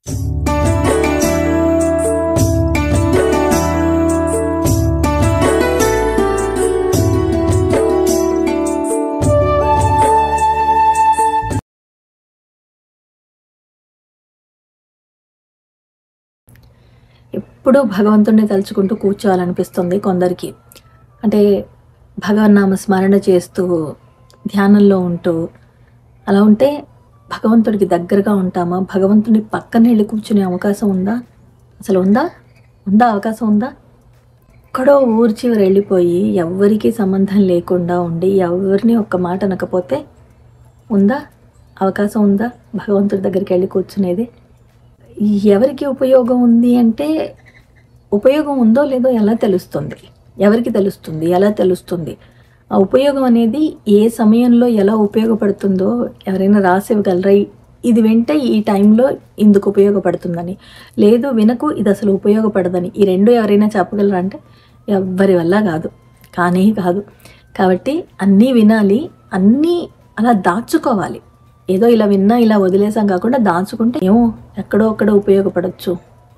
ఎప్పుడూ భగవంతుడిని తలుచుకుంటూ కూర్చోవాలనిపిస్తుంది కొందరికి. అంటే భగవన్నామ స్మరణ చేస్తూ ధ్యానంలో ఉంటూ అలా ఉంటే భగవంతుడికి దగ్గరగా ఉంటామా? భగవంతుని పక్కన వెళ్ళి కూర్చునే అవకాశం ఉందా? అసలు ఉందా? అవకాశం ఉందా? ఎక్కడో ఊరి చివరి వెళ్ళిపోయి ఎవరికి సంబంధం లేకుండా ఉండి ఎవరిని ఒక్క మాట అనకపోతే ఉందా? అవకాశం ఉందా భగవంతుడి దగ్గరికి వెళ్ళి కూర్చునేది? ఎవరికి ఉపయోగం ఉంది అంటే, ఉపయోగం ఉందో లేదో ఎలా తెలుస్తుంది? ఎవరికి తెలుస్తుంది? ఎలా తెలుస్తుంది? ఆ ఉపయోగం అనేది ఏ సమయంలో ఎలా ఉపయోగపడుతుందో ఎవరైనా రాసి ఇవ్వగలరా? ఇది వింటే ఈ టైంలో ఇందుకు ఉపయోగపడుతుందని, లేదు వినకు ఇది అసలు ఉపయోగపడదని, ఈ రెండు ఎవరైనా చెప్పగలరా అంటే ఎవ్వరి వల్ల కాదు, కానీ కాదు. కాబట్టి అన్నీ వినాలి, అన్నీ అలా దాచుకోవాలి. ఏదో ఇలా విన్నా ఇలా వదిలేసాం కాకుండా దాచుకుంటే ఏమో ఎక్కడో ఒక్కడో ఉపయోగపడవచ్చు.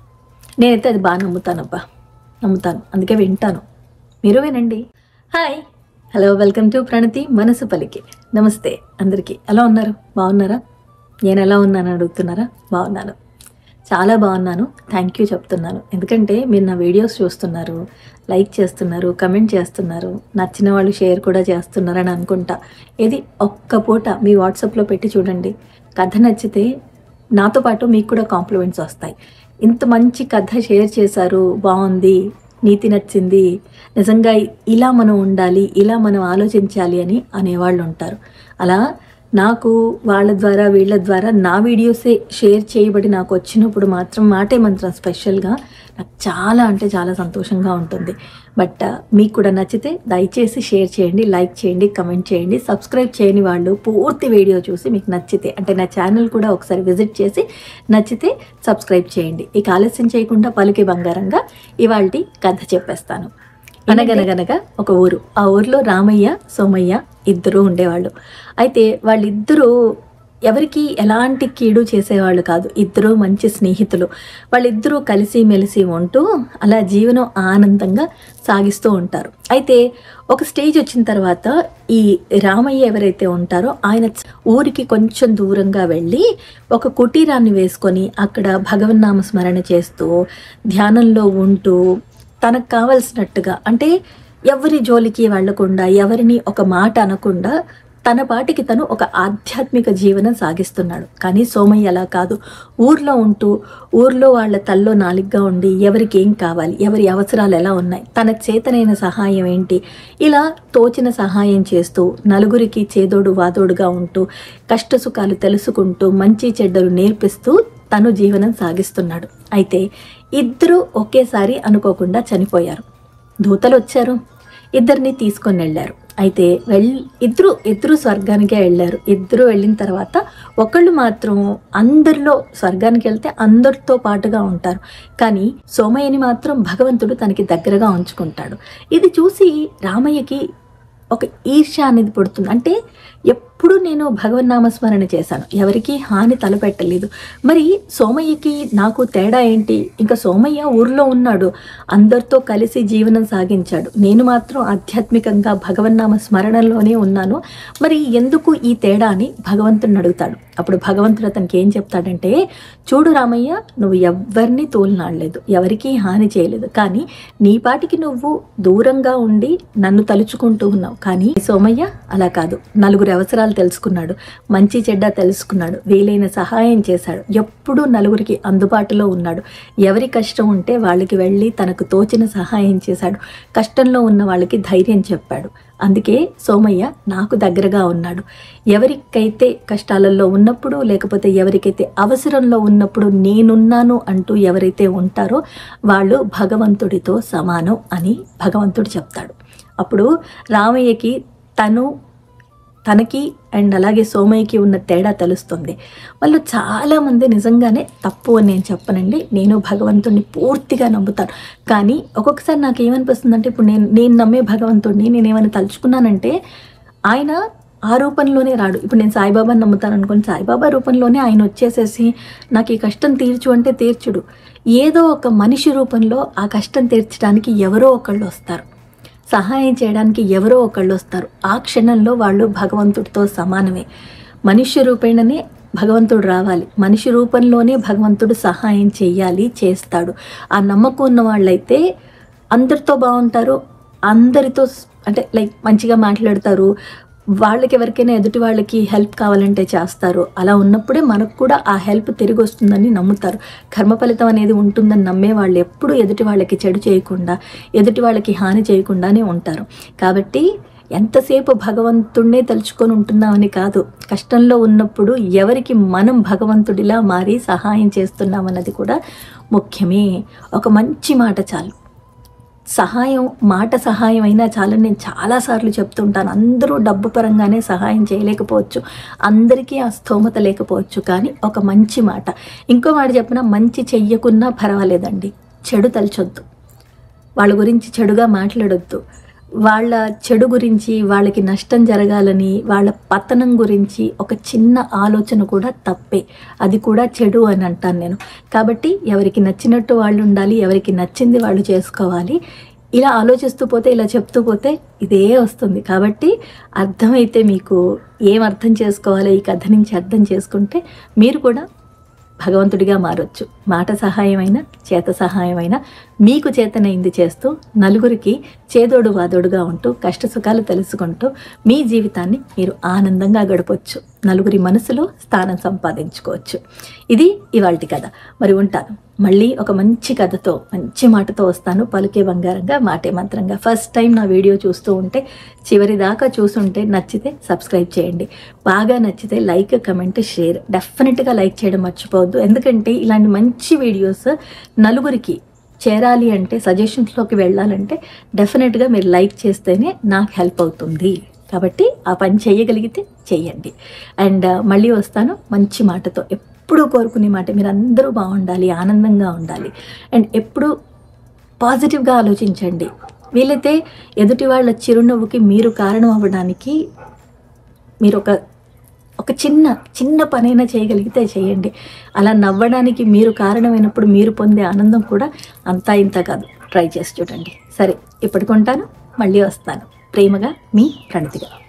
నేనైతే అది బాగా నమ్ముతాను, అందుకే వింటాను. మీరు వినండి. Hi, hello, welcome to Pranathi Manasu Paliki. నమస్తే అందరికీ. ఎలా ఉన్నారు? బాగున్నారా? నేను ఎలా ఉన్నాను అడుగుతున్నారా? బాగున్నాను, చాలా బాగున్నాను. థ్యాంక్ యూ చెప్తున్నాను. ఎందుకంటే మీరు నా వీడియోస్ చూస్తున్నారు, లైక్ చేస్తున్నారు, కమెంట్ చేస్తున్నారు, నచ్చిన వాళ్ళు షేర్ కూడా చేస్తున్నారని అనుకుంటా. ఇది ఒక్క పూట మీ వాట్సాప్లో పెట్టి చూడండి. కథ నచ్చితే నాతో పాటు మీకు కూడా కాంప్లిమెంట్స్ వస్తాయి. ఇంత మంచి కథ షేర్ చేశారు, బాగుంది, నీతి నచ్చింది, నిజంగా ఇలా మనం ఉండాలి, ఇలా మనం ఆలోచించాలి అని అనేవాళ్ళు ఉంటారు. అలా నాకు వాళ్ళ ద్వారా వీళ్ళ ద్వారా నా వీడియోసే షేర్ చేయబడి నాకు వచ్చినప్పుడు మాత్రం మాటే మంత్రం స్పెషల్గా నాకు చాలా అంటే చాలా సంతోషంగా ఉంటుంది. బట్ మీకు కూడా నచ్చితే దయచేసి షేర్ చేయండి, లైక్ చేయండి, కమెంట్ చేయండి. సబ్స్క్రైబ్ చేయని వాళ్ళు పూర్తి వీడియో చూసి మీకు నచ్చితే, అంటే నా ఛానల్ కూడా ఒకసారి విజిట్ చేసి నచ్చితే సబ్స్క్రైబ్ చేయండి. ఇక ఆలస్యం చేయకుండా పలికి బంగారంగా ఇవాల్టి కథ చెప్పేస్తాను. అనగనగనగా ఒక ఊరు. ఆ ఊరిలో రామయ్య, సోమయ్య ఇద్దరు ఉండేవాళ్ళు. అయితే వాళ్ళిద్దరూ ఎవరికి ఎలాంటి కీడు చేసేవాళ్ళు కాదు. ఇద్దరు మంచి స్నేహితులు. వాళ్ళిద్దరూ కలిసి మెలిసి ఉంటూ అలా జీవనం ఆనందంగా సాగిస్తూ ఉంటారు. అయితే ఒక స్టేజ్ వచ్చిన తర్వాత ఈ రామయ్య ఎవరైతే ఉంటారో ఆయన ఊరికి కొంచెం దూరంగా వెళ్ళి ఒక కుటీరాన్ని వేసుకొని అక్కడ భగవన్నామ స్మరణ చేస్తూ ధ్యానంలో ఉంటూ తనకు కావలసినట్టుగా, అంటే ఎవరి జోలికి వెళ్లకుండా, ఎవరిని ఒక మాట అనకుండా తన పాటికి తను ఒక ఆధ్యాత్మిక జీవనం సాగిస్తున్నాడు. కానీ సోమయ్య అలా కాదు. ఊర్లో ఉంటూ ఊర్లో వాళ్ళ తల్లో నాలిగ్గా ఉండి ఎవరికి ఏం కావాలి, ఎవరి అవసరాలు ఎలా ఉన్నాయి, తన చేతనైన సహాయం ఏంటి, ఇలా తోచిన సహాయం చేస్తూ నలుగురికి చేదోడు వాదోడుగా ఉంటూ కష్టసుఖాలు తెలుసుకుంటూ మంచి చెడ్డలు నేర్పిస్తూ తను జీవనం సాగిస్తున్నాడు. అయితే ఇద్దరు ఒకేసారి అనుకోకుండా చనిపోయారు. దూతలు వచ్చారు, ఇద్దరిని తీసుకొని వెళ్ళారు. అయితే ఇద్దరు స్వర్గానికే వెళ్ళారు. ఇద్దరు వెళ్ళిన తర్వాత ఒకళ్ళు మాత్రం అందరిలో స్వర్గానికి వెళ్తే అందరితో పాటుగా ఉంటారు, కానీ సోమయ్యని మాత్రం భగవంతుడు తనకి దగ్గరగా ఉంచుకుంటాడు. ఇది చూసి రామయ్యకి ఒక ఈర్ష్య అనేది పుడుతుంది. అంటే ఎప్పుడు నేను భగవన్నామస్మరణ చేశాను, ఎవరికి హాని తలపెట్టలేదు, మరి సోమయ్యకి నాకు తేడా ఏంటి? ఇంకా సోమయ్య ఊర్లో ఉన్నాడు, అందరితో కలిసి జీవనం సాగించాడు, నేను మాత్రం ఆధ్యాత్మికంగా భగవన్నామ స్మరణలోనే ఉన్నాను, మరి ఎందుకు ఈ తేడా అని భగవంతుడిని అడుగుతాడు. అప్పుడు భగవంతుడు అతనికి ఏం చెప్తాడంటే, చూడు రామయ్య, నువ్వు ఎవరిని తోలనాడలేదు, ఎవరికీ హాని చేయలేదు, కానీ నీ పాటికి నువ్వు దూరంగా ఉండి నన్ను తలుచుకుంటూ ఉన్నావు. కానీ సోమయ్య అలా కాదు, నలుగురు అవసరాలు తెలుసుకున్నాడు, మంచి చెడ్డ తెలుసుకున్నాడు, వీలైన సహాయం చేశాడు, ఎప్పుడూ నలుగురికి అందుబాటులో ఉన్నాడు, ఎవరి కష్టం ఉంటే వాళ్ళకి వెళ్ళి తనకు తోచిన సహాయం చేశాడు, కష్టంలో ఉన్న వాళ్ళకి ధైర్యం చెప్పాడు. అందుకే సోమయ్య నాకు దగ్గరగా ఉన్నాడు. ఎవరికైతే కష్టాలలో ఉన్నప్పుడు, లేకపోతే ఎవరికైతే అవసరంలో ఉన్నప్పుడు నేనున్నాను అంటూ ఎవరైతే ఉంటారో వాళ్ళు భగవంతుడితో సమానం అని భగవంతుడు చెప్తాడు. అప్పుడు రామయ్యకి తనకి అండ్ అలాగే సోమయ్యకి ఉన్న తేడా తెలుస్తుంది. వాళ్ళు చాలామంది నిజంగానే తప్పు అని నేను చెప్పనండి, నేను భగవంతుడిని పూర్తిగా నమ్ముతాను. కానీ ఒక్కొక్కసారి నాకు ఏమనిపిస్తుందంటే, ఇప్పుడు నేను నమ్మే భగవంతుడిని నేనేమైనా తలుచుకున్నానంటే ఆయన ఆ రూపంలోనే రాడు. ఇప్పుడు నేను సాయిబాబాని నమ్ముతాను అనుకోండి, సాయిబాబా రూపంలోనే ఆయన వచ్చేసేసి నాకు ఈ కష్టం తీర్చు అంటే తీర్చుడు. ఏదో ఒక మనిషి రూపంలో ఆ కష్టం తీర్చడానికి ఎవరో ఒకళ్ళు వస్తారు, సహాయం చేయడానికి ఎవరో ఒకళ్ళు వస్తారు. ఆ క్షణంలో వాళ్ళు భగవంతుడితో సమానమే. మనుష్య రూపేణనే భగవంతుడు రావాలి, మనిషి రూపంలోనే భగవంతుడు సహాయం చేయాలి, చేస్తాడు. ఆ నమ్మకం ఉన్న వాళ్ళైతే అందరితో బాగుంటారు, అందరితో అంటే లైక్ మంచిగా మాట్లాడతారు, వాళ్ళకి ఎవరికైనా ఎదుటి వాళ్ళకి హెల్ప్ కావాలంటే చేస్తారు. అలా ఉన్నప్పుడే మనకు కూడా ఆ హెల్ప్ తిరిగి వస్తుందని నమ్ముతారు. కర్మ ఫలితం అనేది ఉంటుందని నమ్మే వాళ్ళు ఎప్పుడూ ఎదుటి వాళ్ళకి చెడు చేయకుండా, ఎదుటి వాళ్ళకి హాని చేయకుండానే ఉంటారు. కాబట్టి ఎంతసేపు భగవంతుడినే తలుచుకొని ఉంటున్నామని కాదు, కష్టంలో ఉన్నప్పుడు ఎవరికి మనం భగవంతుడిలా మారి సహాయం చేస్తున్నామన్నది కూడా ముఖ్యమే. ఒక మంచి మాట చాలు, సహాయం మాట సహాయం అయినా చాలని నేను చాలాసార్లు చెప్తుంటాను. అందరూ డబ్బు పరంగానే సహాయం చేయలేకపోవచ్చు, అందరికీ ఆ స్తోమత లేకపోవచ్చు, కానీ ఒక మంచి మాట, ఇంకో మాట చెప్పినా మంచి చెయ్యకున్నా పర్వాలేదండి, చెడు తలచొద్దు, వాళ్ళ గురించి చెడుగా మాట్లాడొద్దు, వాళ్ళ చెడు గురించి, వాళ్ళకి నష్టం జరగాలని, వాళ్ళ పతనం గురించి ఒక చిన్న ఆలోచన కూడా తప్పే, అది కూడా చెడు అని అంటాను నేను. కాబట్టి ఎవరికి నచ్చినట్టు వాళ్ళు ఉండాలి, ఎవరికి నచ్చింది వాళ్ళు చేసుకోవాలి. ఇలా ఆలోచిస్తూ పోతే, ఇలా చెప్తూ పోతే ఇదే వస్తుంది. కాబట్టి అర్థమైతే మీకు ఏం అర్థం చేసుకోవాలో ఈ కథ నుంచి అర్థం చేసుకుంటే మీరు కూడా భగవంతుడిగా మారొచ్చు. మాట సహాయమైన, చేత సహాయమైన, మీకు చేతనైంది చేస్తూ నలుగురికి చేదోడు వాదోడుగా ఉంటూ కష్టసుఖాలు తెలుసుకుంటూ మీ జీవితాన్ని మీరు ఆనందంగా గడపవచ్చు, నలుగురి మనసులో స్థానం సంపాదించుకోవచ్చు. ఇది ఇవాల్టి కథ. మరి ఉంటాను, మళ్ళీ ఒక మంచి కథతో, మంచి మాటతో వస్తాను. పలుకే బంగారంగా, మాటే మంత్రంగా. ఫస్ట్ టైం నా వీడియో చూస్తూ ఉంటే చివరి దాకా చూసుంటే నచ్చితే సబ్స్క్రైబ్ చేయండి, బాగా నచ్చితే లైక్, కమెంట్, షేర్. డెఫినెట్గా లైక్ చేయడం మర్చిపోవద్దు, ఎందుకంటే ఇలాంటి మంచి వీడియోస్ నలుగురికి చేరాలి అంటే, సజెషన్స్లోకి వెళ్ళాలంటే డెఫినెట్గా మీరు లైక్ చేస్తేనే నాకు హెల్ప్ అవుతుంది. కాబట్టి ఆ పని చేయగలిగితే చెయ్యండి. అండ్ మళ్ళీ వస్తాను మంచి మాటతో. ఎప్పుడూ కోరుకునే మాట, మీరు అందరూ బాగుండాలి, ఆనందంగా ఉండాలి, అండ్ ఎప్పుడూ పాజిటివ్గా ఆలోచించండి. వీలైతే ఎదుటి వాళ్ళ చిరునవ్వుకి మీరు కారణం అవ్వడానికి మీరు ఒక చిన్న పనైనా చేయగలిగితే చేయండి. అలా నవ్వడానికి మీరు కారణమైనప్పుడు మీరు పొందే ఆనందం కూడా అంతా ఇంత కాదు. ట్రై చేసి చూడండి. సరే, ఇప్పటికుంటాను, మళ్ళీ వస్తాను. ప్రేమగా మీ ప్రణతిగా.